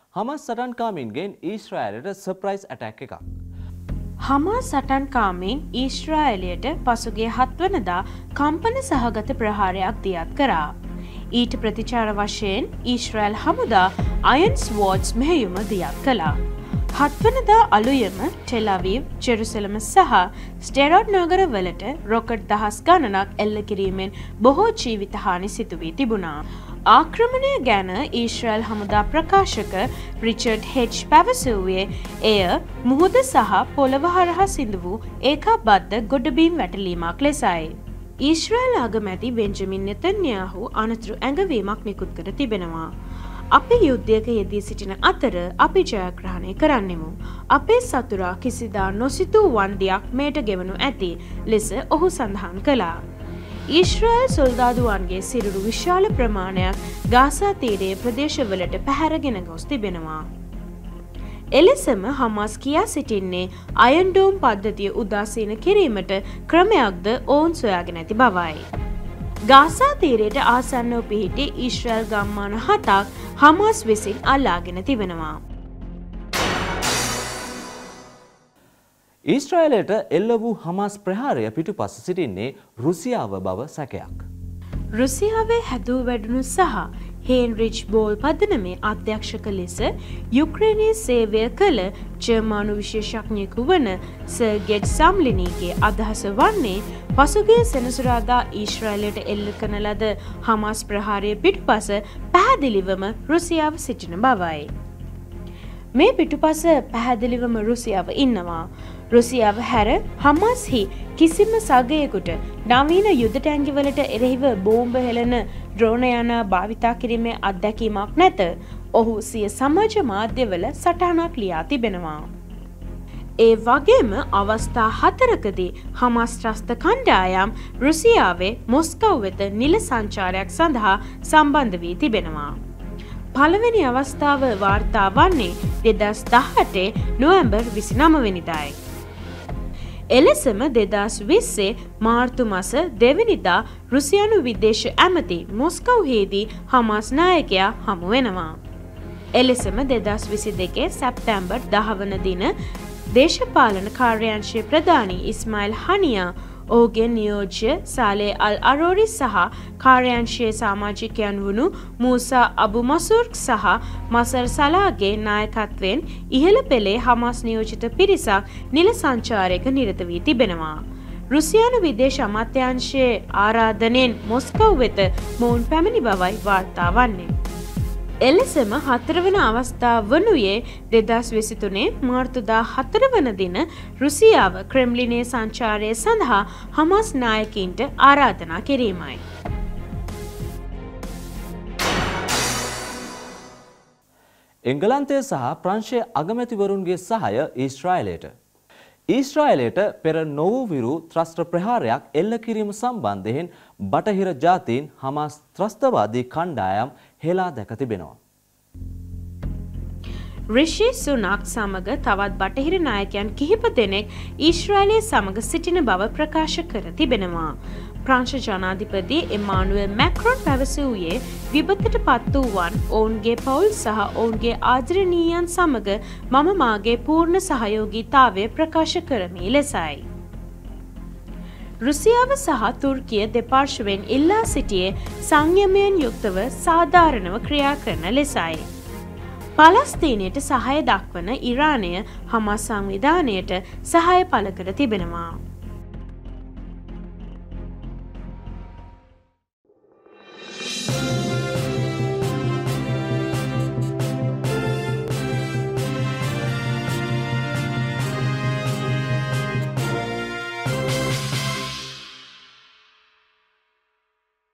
Hamas සටන්කාමීන්ගෙන් ඊශ්‍රායලයට surprise attack එකක්. හමාස් සටන්කාමීන් ඊශ්‍රායලයට පසුගිය 7 වෙනිදා කම්පන සහගත ප්‍රහාරයක් දියත් කරා. ඊට ප්‍රතිචාර වශයෙන් ඊශ්‍රායල් හමුදා අයන් ස්වෝර්ඩ්ස් මෙහෙයුම දියත් කළා. 7 වෙනිදා අලුයම ටෙල් අවීව්, ජෙරුසලම සහ ස්ටෙරොඩ් නගරවලට රොකට් දහස් ගණනක් එල්ල කිරීමෙන් බොහෝ ජීවිත හානි සිදු වී තිබුණා. ආක්‍රමණය ගැන ඊශ්‍රායල් හමුදා ප්‍රකාශක රිචඩ් හෙච් පැවසුවේ එය මුහුද සහ පොළව හරහා සිදු වූ ඒකාබද්ධ ගොඩබිම් වැටලීමක් ලෙසයි. ඊශ්‍රායල් අගමැති බෙන්ජමින් නෙතන්යාහු අනතුරු ඇඟවීමක් නිකුත් කර තිබෙනවා. අපි යුද්ධයක යෙදී සිටින අතර අපි ජයග්‍රහණය කරන්නෙමු. අපේ සතුරා කිසිදා නොසිතූ වන්දියක් මෙයට ගෙවනු ඇති ලෙස ඔහු සඳහන් කළා. ඊශ්‍රායල් සොල්දාදුවන්ගේ සිරුරු විශාල ප්‍රමාණයක් ගාසා තීරයේ ප්‍රදේශවලට පැහැරගෙන ගොස් තිබෙනවා. එලෙසම හමාස් කියා සිටින්නේ අයන් ඩෝම් පද්ධතිය උදාසීන කිරීමට ක්‍රමයක්ද ඔවුන් සොයාගෙන ඇති බවයි. ගාසා තීරයට ආසන්නව පිහිටි ඊශ්‍රායල් ගම්මාන 7ක් හමාස් විසින් අල්ලාගෙන තිබෙනවා. ඊශ්‍රායලයට එල්ල වූ හමාස් ප්‍රහාරය පිටුපස සිටින්නේ රුසියාව බව සැකයක්. රුසියාවේ හැදූ වැඩුණු සහ හේන්රිච් බෝල් පදනමේ අධ්‍යක්ෂක ලෙස යුක්‍රේනයේ සේවය කළ ජර්මානු විශේෂඥයෙකු වන සර්ගෙට් සම්ලිනීගේ අදහස වන්නේ පසුගිය සෙනසුරාදා ඊශ්‍රායලයට එල්ල කරන ලද හමාස් ප්‍රහාරය පිටුපස පැහැදිලිවම රුසියාව සිටින බවයි. මේ පිටුපස පැහැදිලිවම රුසියාව ඉන්නවා. රුසියාව හැර හමාස්හි කිසිම සගයෙකුට නවීන යුද ටැංගිවලට එරෙහිව බෝම්බ හෙළන ඩ්‍රෝන යානා භාවිතා කිරීමේ අත්දැකීමක් නැත. ඔහු සිය සමාජ මාධ්‍යවල සටහනක් ලියා තිබෙනවා. ඒ වගේම අවස්ථා 4කදී හමාස් ත්‍රස්ත කණ්ඩායම් රුසියාවේ මොස්කව් වෙත නිල සංචාරයක් සඳහා සම්බන්ධ වී තිබෙනවා. පළවෙනි අවස්ථාව වාර්තා වන්නේ 2018 නොවැම්බර් 29 වෙනිදායි. එලෙසම 2020 මාර්තු මාස 2 වෙනිදා රුසියානු විදේශ ඇමති මොස්කව්හිදී හමාස් නායකයා හමු වෙනවා. එලෙසම 2022 සැප්තැම්බර් 10 වන දින දේශපාලන කාර්යාංශයේ ප්‍රධානී ඉස්මායිල් හනියා ඔහුගේ නියෝජ්‍ය සාලේ අල් අරෝරි සහ කාර්යාංශයේ සමාජිකයන් වුණු මූසා අබු මසූර් සහ මසර් සලාගේ නායකත්වයෙන් ඉහළ පෙළේ හමාස් නියෝජිත පිරිසක් නිල සංචාරයක නිරත වී තිබෙනවා. රුසියානු විදේශ අමාත්‍යාංශයේ ආරාධනෙන් මොස්කව් වෙත මොවුන් පැමිණි බවයි වාර්තා වන්නේ. එලෙසම 4 වන අවස්ථාව වනුයේ 2023 මාර්තු 14 වන දින රුසියාව ක්‍රෙම්ලිනයේ සංචාරය සඳහා හමාස් නායකින්ට ආරාධනා කිරීමයි. එංගලන්තය සහ ප්‍රංශයේ අගමැතිවරුන්ගේ සහාය ඊශ්‍රායලයට. ඊශ්‍රායලයට පෙර නොවූ ත්‍රස්ත ප්‍රහාරයක් එල්ල කිරීම සම්බන්ධයෙන් බටහිර ජාතීන් හමාස් ත්‍රස්තවාදී කණ්ඩායම් හෙලා දැක තිබෙනවා. රිෂි සුනක් සමග තවත් බටහිර නායකයන් කිහිප දෙනෙක් ඊශ්‍රායලයේ සමග සිටින බව ප්‍රකාශ කර තිබෙනවා. ප්‍රංශ ජනාධිපති එමානුවෙල් මැක්‍රොන් පැවසුවේ විපතට පත් වූවන් ඔවුන්ගේ පවුල් සහ ඔවුන්ගේ ආදරණීයයන් සමග මම මාගේ පූර්ණ සහයෝගීතාවය ප්‍රකාශ කරමි ලෙසයි. රුසියාව සහ තුර්කිය දෙපාර්ශ්වයෙන් ඉල්ලා සිටියේ සංයමයෙන් යුක්තව සාධාරණව ක්‍රියා කරන ලෙසයි. පලස්තීනයට සහාය දක්වන ඉරානය හමාස් සංවිධානයට සහාය පළ කර තිබෙනවා.